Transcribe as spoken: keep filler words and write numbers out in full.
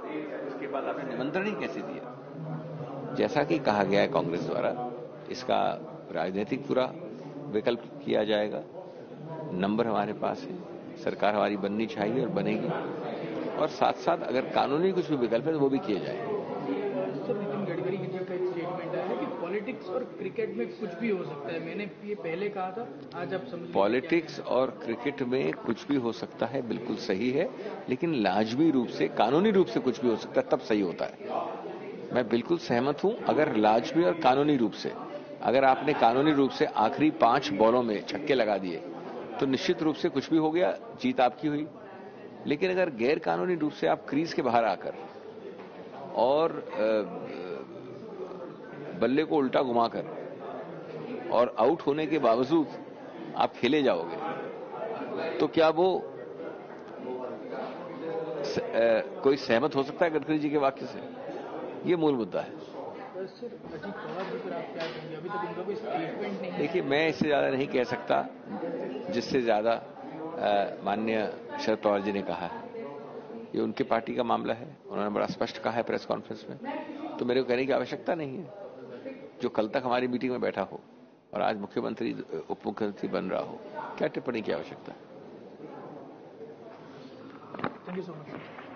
उसके बाद आपने निमंत्रण ही कैसे दिया? जैसा कि कहा गया है कांग्रेस द्वारा, इसका राजनीतिक पूरा विकल्प किया जाएगा। नंबर हमारे पास है, सरकार हमारी बननी चाहिए और बनेगी, और साथ साथ अगर कानूनी कुछ भी विकल्प है तो वो भी किए जाएंगे। सर, नितिन गडकरी जी का एक स्टेटमेंट है कि पॉलिटिक्स और क्रिकेट में कुछ भी हो सकता है। मैंने ये पहले कहा था, आज आप समझ। पॉलिटिक्स और क्रिकेट में कुछ भी हो सकता है, बिल्कुल सही है, लेकिन लाजमी रूप से, कानूनी रूप से कुछ भी हो सकता है, तब सही होता है। मैं बिल्कुल सहमत हूं, अगर लाजमी और कानूनी रूप से, अगर आपने कानूनी रूप से आखिरी पांच बॉलों में छक्के लगा दिए तो निश्चित रूप से कुछ भी हो गया, जीत आपकी हुई। लेकिन अगर गैर कानूनी रूप से आप क्रीज के बाहर आकर और बल्ले को उल्टा घुमाकर और आउट होने के बावजूद आप खेले जाओगे, तो क्या वो स, आ, कोई सहमत हो सकता है गडकरी जी के वाक्य से? ये मूल मुद्दा है। सर, अजीत पवार जी पर आप क्या कहेंगे? अभी तक उनका कोई स्टेटमेंट नहीं है। देखिए, मैं इससे ज्यादा नहीं कह सकता जिससे ज्यादा माननीय शरद पवार जी ने कहा है। ये उनके पार्टी का मामला है, उन्होंने बड़ा स्पष्ट कहा है प्रेस कॉन्फ्रेंस में, तो मेरे को कहने की आवश्यकता नहीं है। जो कल तक हमारी मीटिंग में बैठा हो और आज मुख्यमंत्री उप मुख्यमंत्री बन रहा हो, क्या टिप्पणी की आवश्यकता है? Thank you so much.